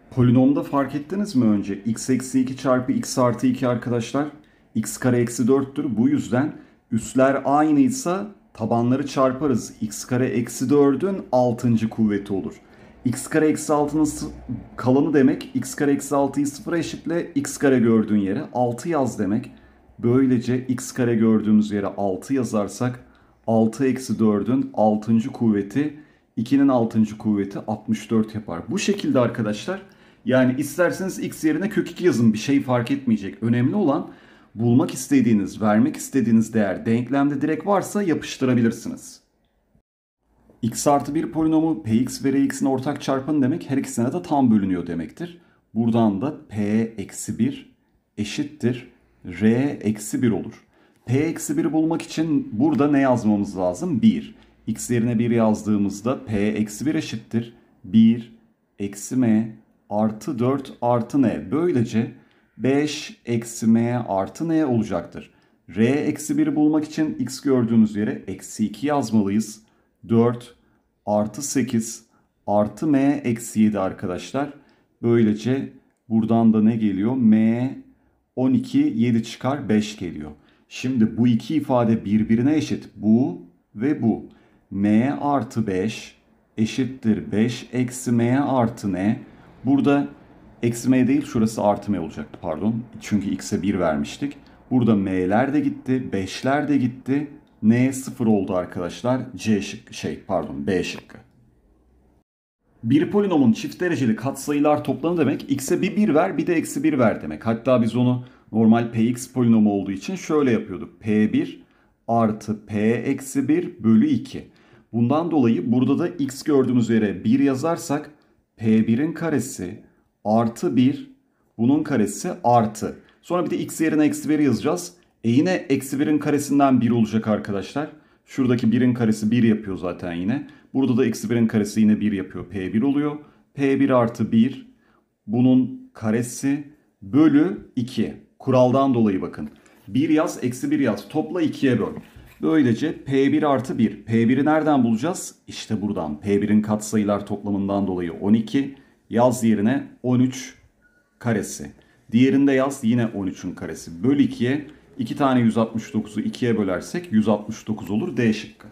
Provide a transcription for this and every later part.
Polinomda fark ettiniz mi önce? X eksi 2 çarpı x artı 2 arkadaşlar. X kare eksi 4'tür. Bu yüzden üsler aynıysa tabanları çarparız. X kare eksi 4'ün 6. kuvveti olur. X kare eksi 6'nın kalanı demek. X kare eksi 6'yı sıfıra eşitle. X kare gördüğün yere 6 yaz demek. Böylece x kare gördüğümüz yere 6 yazarsak 6 eksi 4'ün 6. kuvveti 2'nin 6. kuvveti 64 yapar. Bu şekilde arkadaşlar, yani isterseniz x yerine kök 2 yazın, bir şey fark etmeyecek. Önemli olan bulmak istediğiniz, vermek istediğiniz değer denklemde direkt varsa yapıştırabilirsiniz. X artı 1 polinomu Px ve Rx'in ortak çarpanı demek, her ikisine de tam bölünüyor demektir. Buradan da P eksi 1 eşittir R eksi 1 olur. P eksi 1'i bulmak için burada ne yazmamız lazım? 1. X yerine 1 yazdığımızda P eksi 1 eşittir 1 eksi M artı 4 artı N. Böylece 5 eksi M artı N olacaktır. R eksi 1'i bulmak için X gördüğümüz yere eksi 2 yazmalıyız. 4 artı 8 artı M eksi 7 arkadaşlar. Böylece buradan da ne geliyor? M 12, 7 çıkar 5 geliyor. Şimdi bu iki ifade birbirine eşit. Bu ve bu. M artı 5 eşittir 5 eksi M artı N. Burada eksi M değil, şurası artı M olacaktı pardon. Çünkü X'e 1 vermiştik. Burada M'ler de gitti, 5'ler de gitti. N 0 oldu arkadaşlar. B şıkkı. Bir polinomun çift dereceli katsayılar toplamı demek, x'e bir 1 ver bir de eksi 1 ver demek. Hatta biz onu normal px polinomu olduğu için şöyle yapıyorduk. P1 artı p eksi 1 bölü 2. Bundan dolayı burada da x gördüğümüz yere 1 yazarsak p1'in karesi artı 1, bunun karesi artı. Sonra bir de x yerine eksi 1 yazacağız. Yine eksi 1'in karesinden 1 olacak arkadaşlar. Şuradaki 1'in karesi 1 yapıyor zaten yine. Burada da eksi 1'in karesi yine 1 yapıyor. P1 oluyor. P1 artı 1, bunun karesi bölü 2. Kuraldan dolayı bakın. 1 yaz eksi 1 yaz. Topla 2'ye böl. Böylece P1 artı 1. P1'i nereden bulacağız? İşte buradan. P1'in katsayılar toplamından dolayı 12. Yaz yerine 13 karesi. Diğerinde yaz yine 13'ün karesi. Bölü 2'ye 2 tane 169'u 2'ye bölersek 169 olur. D şıkkı.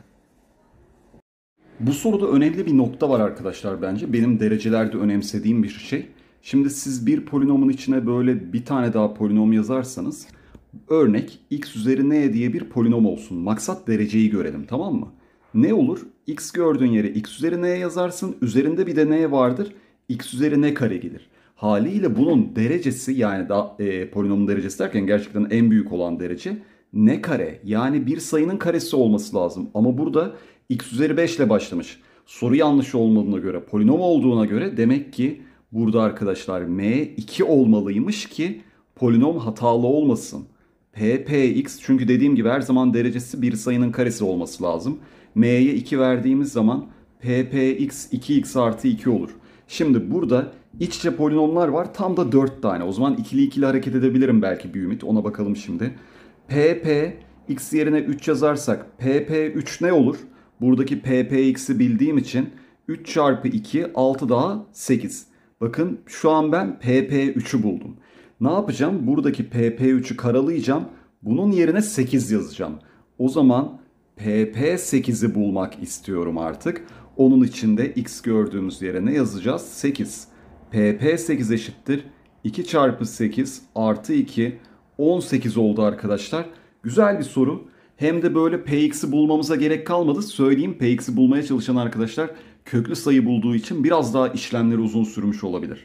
Bu soruda önemli bir nokta var arkadaşlar bence. Benim derecelerde önemsediğim bir şey. Şimdi siz bir polinomun içine böyle bir tane daha polinom yazarsanız, örnek x üzeri n diye bir polinom olsun. Maksat dereceyi görelim, tamam mı? Ne olur? X gördüğün yere x üzeri n yazarsın. Üzerinde bir de n vardır. X üzeri n kare gelir. Haliyle bunun derecesi, yani polinomun derecesi derken gerçekten en büyük olan derece n kare. Yani bir sayının karesi olması lazım. Ama burada x üzeri 5 ile başlamış. Soru yanlış olmadığına göre, polinom olduğuna göre demek ki burada arkadaşlar m 2 olmalıymış ki polinom hatalı olmasın. Ppx, çünkü dediğim gibi her zaman derecesi bir sayının karesi olması lazım. M'ye 2 verdiğimiz zaman ppx 2x artı 2 olur. Şimdi burada iç içe polinomlar var. Tam da 4 tane. O zaman ikili ikili hareket edebilirim belki bir ümit. Ona bakalım şimdi. pp x yerine 3 yazarsak pp3 ne olur? Buradaki ppx'i bildiğim için 3 çarpı 2 6 daha 8. Bakın şu an ben pp3'ü buldum. Ne yapacağım? Buradaki pp3'ü karalayacağım. Bunun yerine 8 yazacağım. O zaman pp8'i bulmak istiyorum artık. Onun için de x gördüğümüz yere ne yazacağız? 8. pp8 eşittir 2 çarpı 8 artı 2, 18 oldu arkadaşlar. Güzel bir soru. Hem de böyle px'i bulmamıza gerek kalmadı. Söyleyeyim, px'i bulmaya çalışan arkadaşlar köklü sayı bulduğu için biraz daha işlemleri uzun sürmüş olabilir.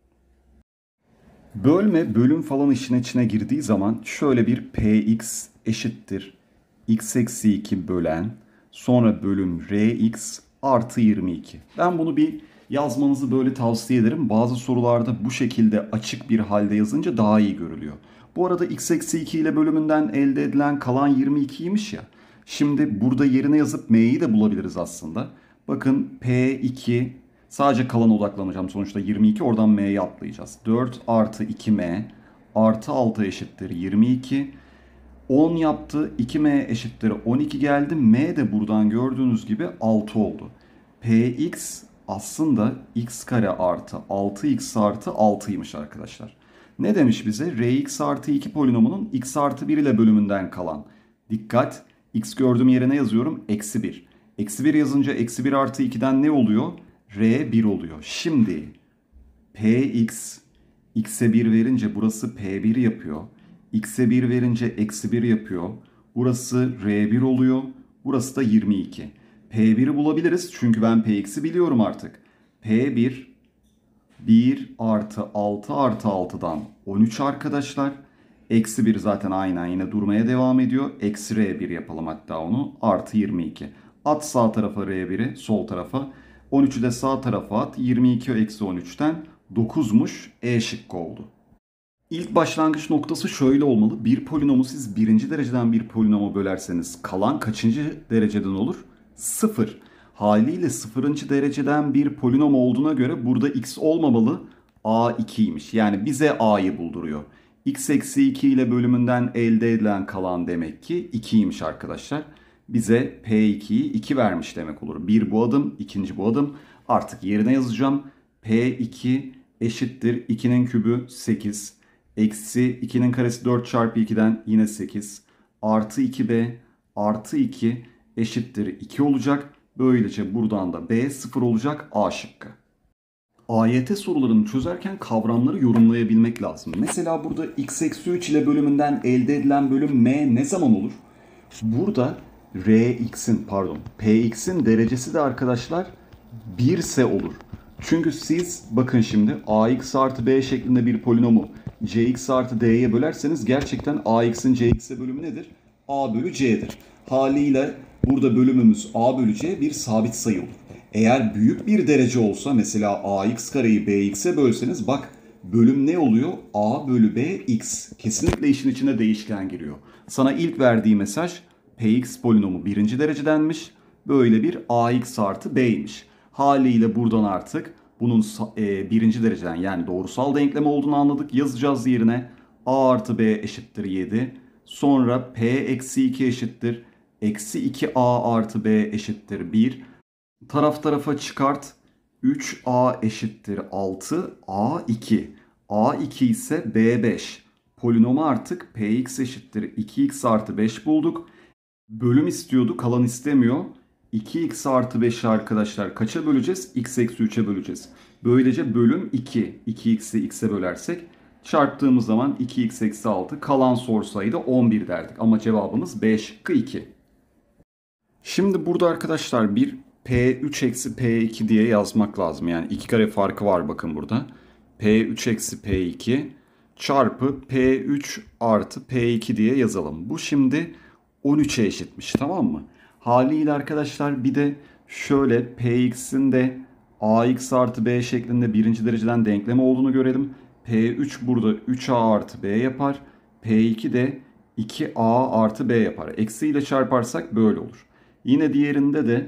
Bölme, bölüm falan işin içine girdiği zaman şöyle bir px eşittir x eksi 2 bölen, sonra bölüm rx artı 22. Ben bunu bir yazmanızı böyle tavsiye ederim. Bazı sorularda bu şekilde açık bir halde yazınca daha iyi görülüyor. Bu arada x eksi 2 ile bölümünden elde edilen kalan 22'ymiş ya. Şimdi burada yerine yazıp m'yi de bulabiliriz aslında. Bakın p2, sadece kalana odaklanacağım. Sonuçta 22, oradan m'ye atlayacağız. 4 artı 2m artı 6 eşittir 22. 10 yaptı. 2m eşittir 12 geldi. M de buradan gördüğünüz gibi 6 oldu. Px aslında x kare artı 6x artı 6'ymış arkadaşlar. Ne demiş bize? Rx artı 2 polinomunun x artı 1 ile bölümünden kalan. Dikkat! X gördüğüm yerine yazıyorum. Eksi 1. Eksi 1 yazınca eksi 1 artı 2'den ne oluyor? R 1 oluyor. Şimdi Px x'e 1 verince burası P1 yapıyor. X'e 1 verince eksi 1 yapıyor. Burası R1 oluyor. Burası da 22. P1'i bulabiliriz çünkü ben Px'i biliyorum artık. P1 1 artı 6 artı 6'dan 13 arkadaşlar. Eksi 1 zaten aynen yine durmaya devam ediyor. Eksi R1 yapalım hatta onu. Artı 22. At sağ tarafa R1'i sol tarafa. 13'ü de sağ tarafa at. 22 eksi 13'ten 9'muş. E şıkkı oldu. İlk başlangıç noktası şöyle olmalı. Bir polinomu siz birinci dereceden bir polinomu bölerseniz kalan kaçıncı dereceden olur? 0. Haliyle 0. dereceden bir polinom olduğuna göre burada x olmamalı. A 2'ymiş. Yani bize a'yı bulduruyor. X eksi 2 ile bölümünden elde edilen kalan demek ki 2'ymiş arkadaşlar. Bize P2'yi 2 vermiş demek olur. Bir bu adım, ikinci bu adım. Artık yerine yazacağım. P2 eşittir 2'nin kübü 8. Eksi 2'nin karesi 4 çarpı 2'den yine 8. Artı 2b artı 2 eşittir 2 olacak. Böylece buradan da b 0 olacak. A şıkkı. AYT sorularını çözerken kavramları yorumlayabilmek lazım. Mesela burada x eksi 3 ile bölümünden elde edilen bölüm m ne zaman olur? Burada Px'in derecesi de arkadaşlar 1 ise olur. Çünkü siz bakın şimdi ax artı b şeklinde bir polinomu cx artı d'ye bölerseniz gerçekten ax'in cx'e bölümü nedir? A bölü c'dir. Haliyle burada bölümümüz a bölü c bir sabit sayı olur. Eğer büyük bir derece olsa mesela ax kareyi bx'e bölseniz bak bölüm ne oluyor? A bölü b x. Kesinlikle işin içine değişken giriyor. Sana ilk verdiği mesaj Px polinomu birinci derecedenmiş. Böyle bir ax artı b'ymiş. Haliyle buradan artık bunun birinci dereceden yani doğrusal denklem olduğunu anladık. Yazacağız yerine a artı b eşittir 7. Sonra p eksi 2 eşittir. Eksi 2a artı b eşittir 1. Taraf tarafa çıkart. 3a eşittir 6. a2. a2 ise b5. Polinomu artık px eşittir 2x artı 5 bulduk. Bölüm istiyordu, kalan istemiyor. 2x artı 5'i arkadaşlar kaça böleceğiz? X eksi 3'e böleceğiz. Böylece bölüm 2. 2x'i x'e bölersek çarptığımız zaman 2x eksi 6 kalan sorsaydı da 11 derdik. Ama cevabımız B şıkkı 2. Şimdi burada arkadaşlar bir P3 eksi P2 diye yazmak lazım. Yani 2 kare farkı var bakın burada. P3 eksi P2 çarpı P3 artı P2 diye yazalım. Bu şimdi 13'e eşitmiş, tamam mı? Haliyle arkadaşlar bir de şöyle Px'in de ax artı b şeklinde birinci dereceden denklem olduğunu görelim. P3 burada 3a artı b yapar. P2 de 2a artı b yapar. Eksi ile çarparsak böyle olur. Yine diğerinde de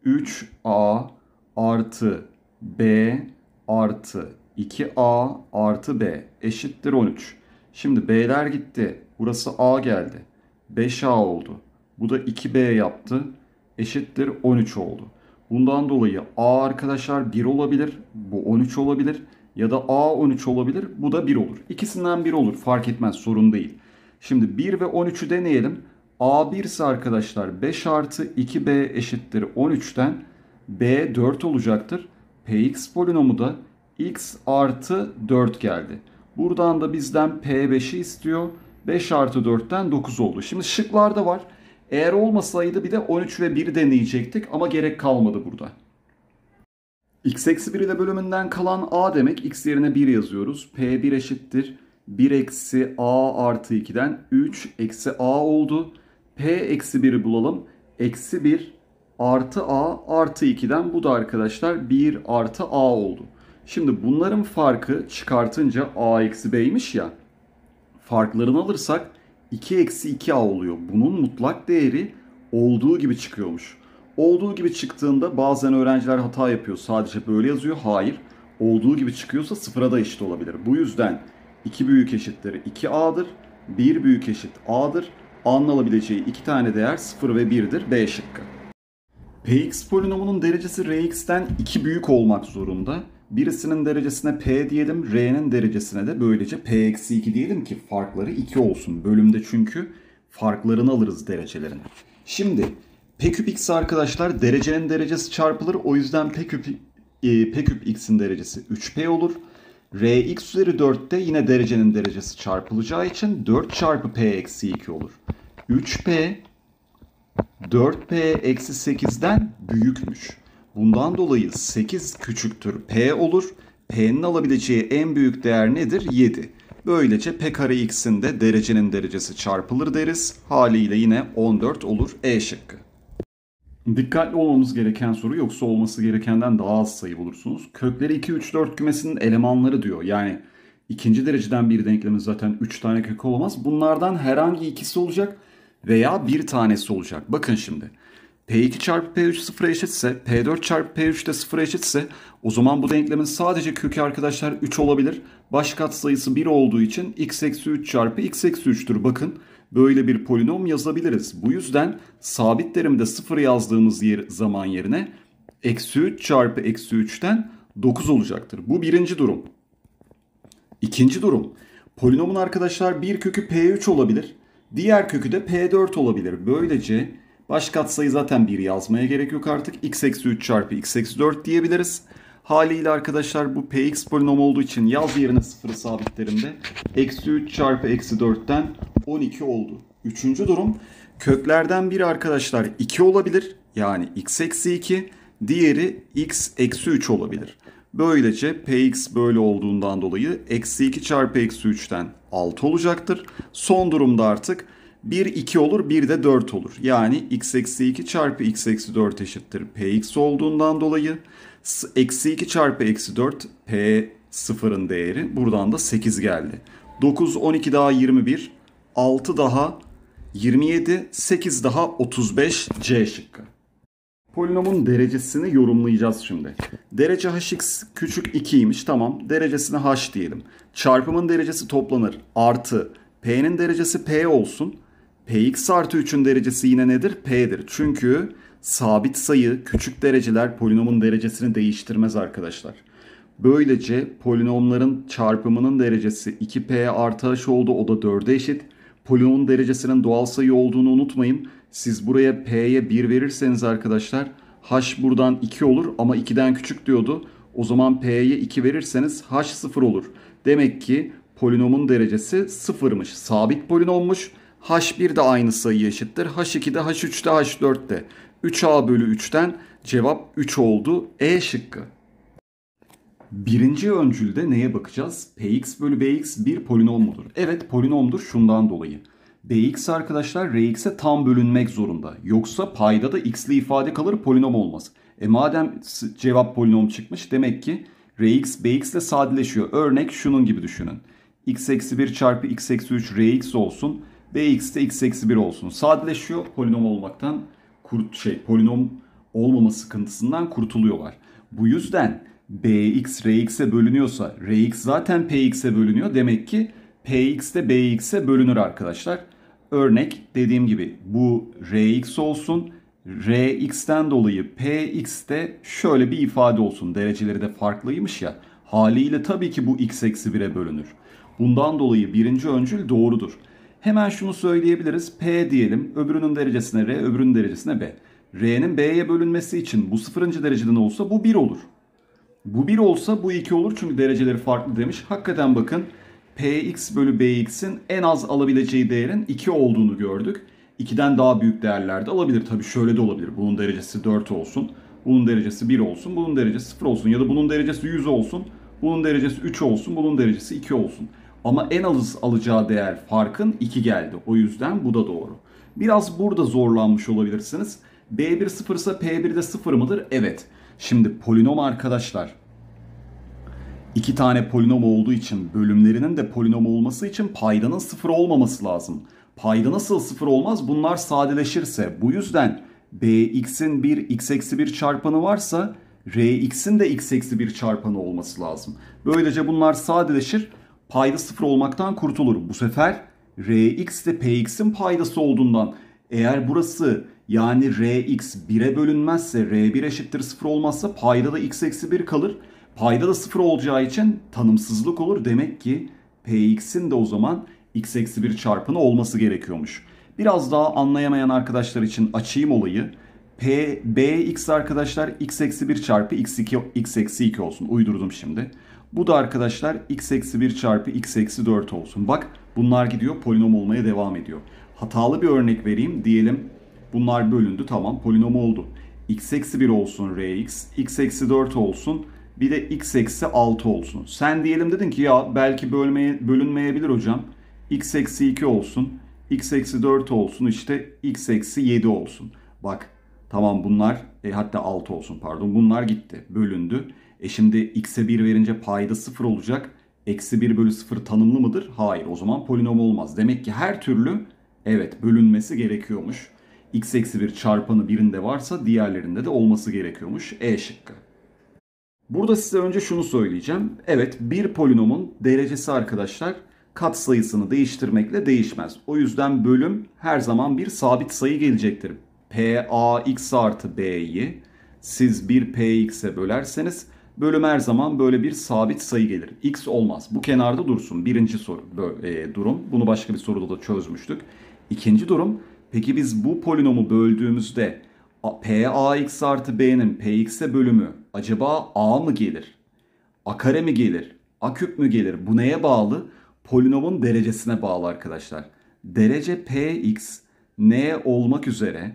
3a artı b artı 2a artı b eşittir 13. Şimdi b'ler gitti. Burası a geldi. 5a oldu. Bu da 2b yaptı. Eşittir 13 oldu. Bundan dolayı a arkadaşlar 1 olabilir. Bu 13 olabilir. Ya da a 13 olabilir. Bu da 1 olur. İkisinden 1 olur. Fark etmez, sorun değil. Şimdi 1 ve 13'ü deneyelim. A 1 ise arkadaşlar 5 artı 2b eşittir 13'ten b 4 olacaktır. Px polinomu da x artı 4 geldi. Buradan da bizden p5'i istiyor. 5 artı 4'ten 9 oldu. Şimdi şıklarda var. Eğer olmasaydı bir de 13 ve 1 deneyecektik ama gerek kalmadı burada. X eksi 1 ile bölümünden kalan a demek. X yerine 1 yazıyoruz. P1 eşittir 1 eksi a artı 2'den 3 eksi a oldu. P eksi 1'i bulalım. Eksi 1 artı a artı 2'den bu da arkadaşlar 1 artı a oldu. Şimdi bunların farkı çıkartınca a eksi b'ymiş ya. Farklarını alırsak 2 eksi 2a oluyor. Bunun mutlak değeri olduğu gibi çıkıyormuş. Olduğu gibi çıktığında bazen öğrenciler hata yapıyor. Sadece böyle yazıyor. Hayır. Olduğu gibi çıkıyorsa sıfıra da eşit olabilir. Bu yüzden 2 büyük eşittir 2a'dır. 1 büyük eşit a'dır. A'nın alabileceği iki tane değer 0 ve 1'dir. B şıkkı. Px polinomunun derecesi Rx'ten 2 büyük olmak zorunda. Birisinin derecesine P diyelim, R'nin derecesine de böylece P-2 diyelim ki farkları 2 olsun. Bölümde çünkü farklarını alırız derecelerin. Şimdi P küp X arkadaşlar derecenin derecesi çarpılır. O yüzden P küp X'in derecesi 3P olur. Rx üzeri 4'te yine derecenin derecesi çarpılacağı için 4 çarpı P-2 olur. 3P 4P-8'den büyükmüş. Bundan dolayı 8 küçüktür P olur. P'nin alabileceği en büyük değer nedir? 7. Böylece P kare x'in de derecenin derecesi çarpılır deriz. Haliyle yine 14 olur E şıkkı. Dikkatli olmamız gereken soru, yoksa olması gerekenden daha az sayı bulursunuz. Kökleri 2, 3, 4 kümesinin elemanları diyor. Yani ikinci dereceden bir denklemin zaten 3 tane kök olamaz. Bunlardan herhangi ikisi olacak veya bir tanesi olacak. Bakın şimdi. P2 çarpı P3 sıfıra eşitse, P4 çarpı P3 de sıfıra eşitse o zaman bu denklemin sadece kökü arkadaşlar 3 olabilir. Baş katsayısı 1 olduğu için x eksi 3 çarpı x eksi 3'tür. Bakın böyle bir polinom yazabiliriz. Bu yüzden sabit terimde 0 yazdığımız zaman yerine eksi 3 çarpı eksi 3'ten 9 olacaktır. Bu birinci durum. İkinci durum. Polinomun arkadaşlar bir kökü P3 olabilir. Diğer kökü de P4 olabilir. Böylece baş katsayı zaten 1 yazmaya gerek yok artık. X eksi 3 çarpı x eksi 4 diyebiliriz. Haliyle arkadaşlar bu Px polinom olduğu için yaz yerine 0'ı sabitlerinde. Eksi 3 çarpı eksi 4'ten 12 oldu. Üçüncü durum. Köklerden biri arkadaşlar 2 olabilir. Yani x eksi 2. Diğeri x eksi 3 olabilir. Böylece Px böyle olduğundan dolayı eksi 2 çarpı eksi 3'ten 6 olacaktır. Son durumda artık 1 2 olur, 1 de 4 olur. Yani x eksi 2 çarpı x eksi 4 eşittir Px olduğundan dolayı eksi 2 çarpı eksi 4 P sıfırın değeri. Buradan da 8 geldi. 9, 12 daha 21, 6 daha 27, 8 daha 35 C şıkkı. Polinomun derecesini yorumlayacağız şimdi. Derece hx küçük 2'ymiş. Tamam. Derecesine h diyelim. Çarpımın derecesi toplanır. Artı p'nin derecesi p olsun. Px artı 3'ün derecesi yine nedir? P'dir. Çünkü sabit sayı küçük dereceler polinomun derecesini değiştirmez arkadaşlar. Böylece polinomların çarpımının derecesi 2p artı h oldu. O da 4'e eşit. Polinomun derecesinin doğal sayı olduğunu unutmayın. Siz buraya p'ye 1 verirseniz arkadaşlar h buradan 2 olur ama 2'den küçük diyordu. O zaman p'ye 2 verirseniz h 0 olur. Demek ki polinomun derecesi 0'mış. Sabit polinommuş. H1 de aynı sayıya eşittir. H2'de, H3'de, H4'de. 3a bölü 3'ten cevap 3 oldu. E şıkkı. Birinci öncülde neye bakacağız? Px bölü bx bir polinom mudur? Evet, polinomdur şundan dolayı. Bx arkadaşlar Rx'e tam bölünmek zorunda. Yoksa payda da x'li ifade kalır, polinom olmaz. Madem cevap polinom çıkmış, demek ki Rx Bx ile sadeleşiyor. Örnek şunun gibi düşünün. X eksi 1 çarpı x eksi 3 Rx olsun. Bx de x eksi 1 olsun. Sadeleşiyor, polinom olmaktan polinom olmama sıkıntısından kurtuluyorlar. Bu yüzden Bx Rx'e bölünüyorsa Rx zaten Px'e bölünüyor. Demek ki Px de Bx'e bölünür arkadaşlar. Örnek dediğim gibi bu Rx olsun. Rx'ten dolayı Px de şöyle bir ifade olsun. Dereceleri de farklıymış ya. Haliyle tabii ki bu x eksi 1'e bölünür. Bundan dolayı birinci öncül doğrudur. Hemen şunu söyleyebiliriz. P diyelim. Öbürünün derecesine R, öbürünün derecesine B. R'nin B'ye bölünmesi için bu 0. dereceden olsa bu 1 olur. Bu 1 olsa bu 2 olur çünkü dereceleri farklı demiş. Hakikaten bakın Px bölü Bx'in en az alabileceği değerin 2 olduğunu gördük. 2'den daha büyük değerler de alabilir. Tabii şöyle de olabilir. Bunun derecesi 4 olsun. Bunun derecesi 1 olsun. Bunun derecesi 0 olsun. Ya da bunun derecesi 100 olsun. Bunun derecesi 3 olsun. Bunun derecesi 2 olsun. Ama en az alacağı değer farkın 2 geldi. O yüzden bu da doğru. Biraz burada zorlanmış olabilirsiniz. B1 0 ise P1 de 0 mıdır? Evet. Şimdi polinom arkadaşlar. 2 tane polinom olduğu için bölümlerinin de polinom olması için paydanın 0 olmaması lazım. Payda nasıl 0 olmaz? Bunlar sadeleşirse. Bu yüzden Bx'in bir x eksi 1 çarpanı varsa Rx'in de x eksi 1 çarpanı olması lazım. Böylece bunlar sadeleşir. Payda 0 olmaktan kurtulur. Bu sefer Rx de Px'in paydası olduğundan eğer burası Yani Rx 1'e bölünmezse, R1 eşittir 0 olmazsa payda da x eksi 1 kalır. Payda da 0 olacağı için tanımsızlık olur. Demek ki Px'in de o zaman x eksi 1 çarpanı olması gerekiyormuş. Biraz daha anlayamayan arkadaşlar için açayım olayı. Bx arkadaşlar x eksi 1 çarpı x2, x eksi 2 olsun. Uydurdum şimdi. Bu da arkadaşlar x eksi 1 çarpı x eksi 4 olsun. Bak bunlar gidiyor, polinom olmaya devam ediyor. Hatalı bir örnek vereyim. Diyelim bunlar bölündü, tamam, polinom oldu. X eksi 1 olsun Rx, x eksi 4 olsun, bir de x eksi 6 olsun. Sen diyelim dedin ki ya belki bölünmeyebilir hocam. X eksi 2 olsun, x eksi 4 olsun, işte x eksi 7 olsun. Bak tamam bunlar, hatta 6 olsun pardon, bunlar gitti, bölündü. Şimdi x'e 1 verince payda 0 olacak. Eksi 1 bölü 0 tanımlı mıdır? Hayır, o zaman polinom olmaz. Demek ki her türlü evet bölünmesi gerekiyormuş. X eksi 1 çarpanı birinde varsa diğerlerinde de olması gerekiyormuş. E şıkkı. Burada size önce şunu söyleyeceğim. Evet, bir polinomun derecesi arkadaşlar katsayısını değiştirmekle değişmez. O yüzden bölüm her zaman bir sabit sayı gelecektir. Pax artı b'yi siz bir px'e bölerseniz bölüm her zaman böyle bir sabit sayı gelir. X olmaz. Bu kenarda dursun. Birinci durum. Bunu başka bir soruda da çözmüştük. İkinci durum. Peki biz bu polinomu böldüğümüzde Pax artı b'nin px'e bölümü acaba a mı gelir? A kare mi gelir? A küp mü gelir? Bu neye bağlı? Polinomun derecesine bağlı arkadaşlar. Derece px n olmak üzere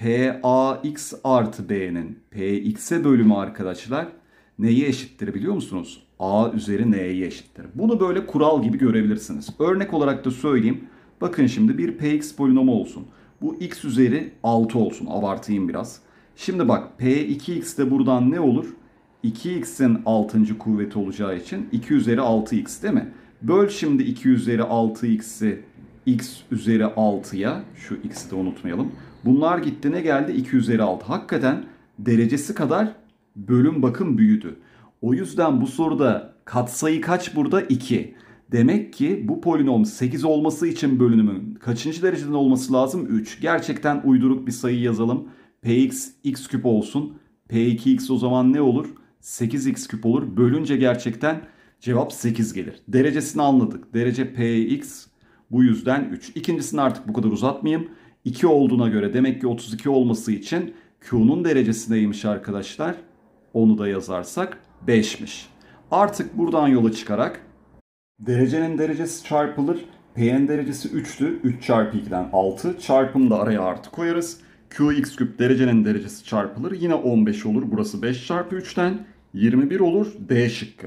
Pax artı b'nin px'e bölümü arkadaşlar neye eşittir biliyor musunuz? A üzeri n'ye eşittir. Bunu böyle kural gibi görebilirsiniz. Örnek olarak da söyleyeyim. Bakın şimdi bir px polinomu olsun. Bu x üzeri 6 olsun. Abartayım biraz. Şimdi bak p2x de buradan ne olur? 2x'in 6. kuvveti olacağı için 2 üzeri 6x değil mi? Böl şimdi 2 üzeri 6x'i x üzeri 6'ya. Şu x'i de unutmayalım. Bunlar gitti, ne geldi? 2 üzeri 6. Hakikaten derecesi kadar bölüm bakın büyüdü. O yüzden bu soruda katsayı kaç burada? 2. Demek ki bu polinom 8 olması için bölünümün kaçıncı dereceden olması lazım? 3. Gerçekten uyduruk bir sayı yazalım. Px x küp olsun. P2x o zaman ne olur? 8x küp olur. Bölünce gerçekten cevap 8 gelir. Derecesini anladık. Derece Px bu yüzden 3. İkincisini artık bu kadar uzatmayayım. 2 olduğuna göre demek ki 32 olması için Q'nun derecesi neymiş arkadaşlar? Onu da yazarsak 5'miş. Artık buradan yola çıkarak derecenin derecesi çarpılır. P'nin derecesi 3'tü. 3 çarpı 2'den 6. Çarpımı da araya artı koyarız. Qx küp derecenin derecesi çarpılır. Yine 15 olur. Burası 5 çarpı 3'ten 21 olur. D şıkkı.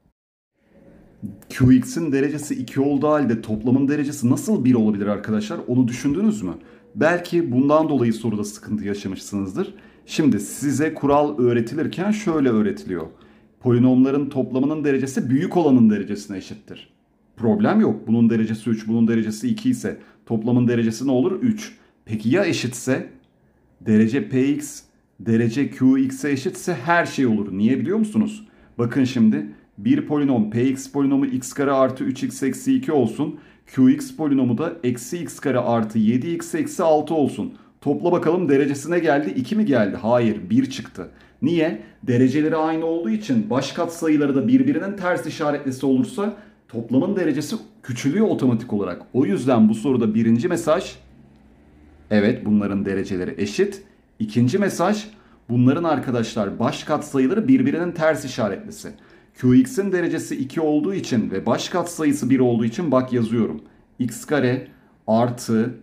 Qx'in derecesi 2 olduğu halde toplamın derecesi nasıl 1 olabilir arkadaşlar? Onu düşündünüz mü? Belki bundan dolayı soruda sıkıntı yaşamışsınızdır. Şimdi size kural öğretilirken şöyle öğretiliyor. Polinomların toplamının derecesi büyük olanın derecesine eşittir. Problem yok. Bunun derecesi 3, bunun derecesi 2 ise toplamın derecesi ne olur? 3. Peki ya eşitse? Derece Px, derece Qx'e eşitse her şey olur. Niye biliyor musunuz? Bakın şimdi bir polinom Px polinomu x kare artı 3x eksi 2 olsun. Qx polinomu da eksi x kare artı 7x eksi 6 olsun. Topla bakalım, derecesine geldi. 2 mi geldi? Hayır, 1 çıktı. Niye? Dereceleri aynı olduğu için baş katsayıları da birbirinin ters işaretlisi olursa toplamın derecesi küçülüyor otomatik olarak. O yüzden bu soruda birinci mesaj, evet bunların dereceleri eşit. İkinci mesaj, bunların arkadaşlar baş katsayıları birbirinin ters işaretlisi. Qx'in derecesi 2 olduğu için ve baş katsayısı 1 olduğu için bak yazıyorum. X kare artı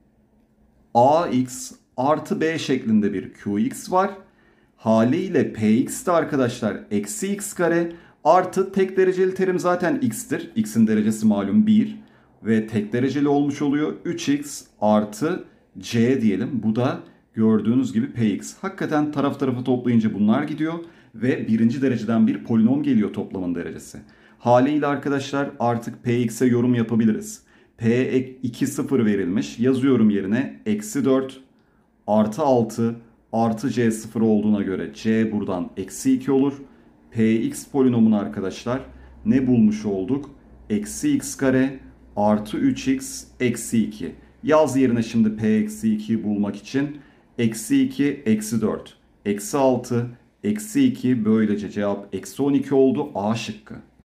ax artı b şeklinde bir Qx var. Haliyle Px de arkadaşlar eksi x kare artı tek dereceli terim zaten x'tir. X'in derecesi malum 1 ve tek dereceli olmuş oluyor. 3x artı c diyelim. Bu da gördüğünüz gibi Px. Hakikaten taraf tarafa toplayınca bunlar gidiyor ve birinci dereceden bir polinom geliyor toplamın derecesi. Haliyle arkadaşlar artık Px'e yorum yapabiliriz. P2 0 verilmiş. Yazıyorum yerine eksi 4 artı 6 artı c 0 olduğuna göre c buradan eksi 2 olur. Px polinomun arkadaşlar ne bulmuş olduk? Eksi x kare artı 3x eksi 2. Yaz yerine şimdi p eksi 2'yi bulmak için eksi 2, eksi 4, eksi 6, eksi 2, böylece cevap eksi 12 oldu. A şıkkı.